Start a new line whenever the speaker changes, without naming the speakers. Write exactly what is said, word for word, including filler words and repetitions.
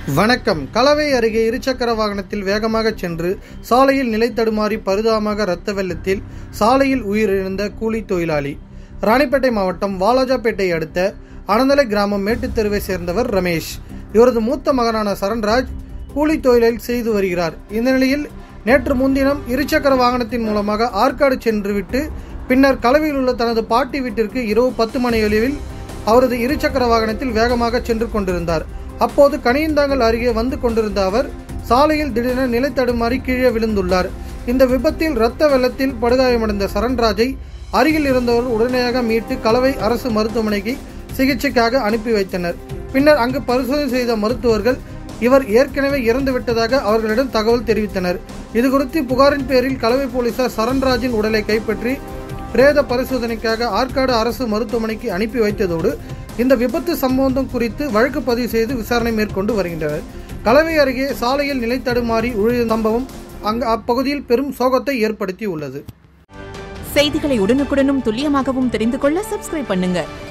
வணக்கம். கலவை அருகே இருசக்கர வாகனத்தில் வேகமாக சென்று சாலையில் நிலை தடுமாறி பரிதாபமாக இரத்த வெள்ளத்தில் சாலையில் உயிரிழந்த கூலி தொழிலாளி. ராணிப்பேட்டை மாவட்டம் வாலாஜாபேட்டை அடுத்த அனந்தலை கிராமம் மேட்டுத்தெருவை சேர்ந்தவர் ரமேஷ். இவரது மூத்த மகனான சரண்ராஜ் கூலி தொழிலில் செய்து வருகிறார். இந்த நிலையில் நேற்று முன்தினம் இருசக்கர வாகனத்தின் மூலமாக ஆற்காடு சென்றுவிட்டு பின்னர் கலவையில் உள்ள தனது பாட்டி வீட்டிற்கு இரவு பத்து மணி அளவில் அவரது இருசக்கர வாகனத்தில் வேகமாக சென்று கொண்டிருந்தார். அப்போது கனியந்தாங்கல் அருகே வந்து கொண்டிருந்த அவர் சாலையில் திடீரென நிலை தடுமாறி கீழே விழுந்துள்ளார். இந்த விபத்தில் இரத்த வெள்ளத்தில் படுகாயமடைந்த சரண்ராஜை அருகில் இருந்தவர் உடனடியாக மீட்டு கலவை அரசு மருத்துவமனைக்கு சிகிச்சைக்காக அனுப்பி வைத்தனர். பின்னர் அங்கு பரிசோதனை செய்த மருத்துவர்கள் இவர் ஏற்கனவே இறந்துவிட்டதாக அவர்களிடம் தகவல் தெரிவித்தனர். இதுகுறித்து புகாரின் பேரில் கலவை போலீசார் சரண்ராஜின் உடலை கைப்பற்றி பிரேத பரிசோதனைக்காக ஆற்காடு அரசு மருத்துவமனைக்கு அனுப்பி வைத்ததோடு இந்த விபத்து சம்பவம் குறித்து வழக்கு பதிவு செய்து விசாரணை மேற்கொண்டு வருகின்றனர். கலவை அருகே சாலையில் நிலை தடுமாறி உயிரிழந்த சம்பவம் அங்கு அப்பகுதியில் பெரும் சோகத்தை ஏற்படுத்தி உள்ளது.
செய்திகளை உடனுக்குடனும் துல்லியமாகவும் தெரிந்து கொள்ள சப்ஸ்கிரைப் பண்ணுங்க.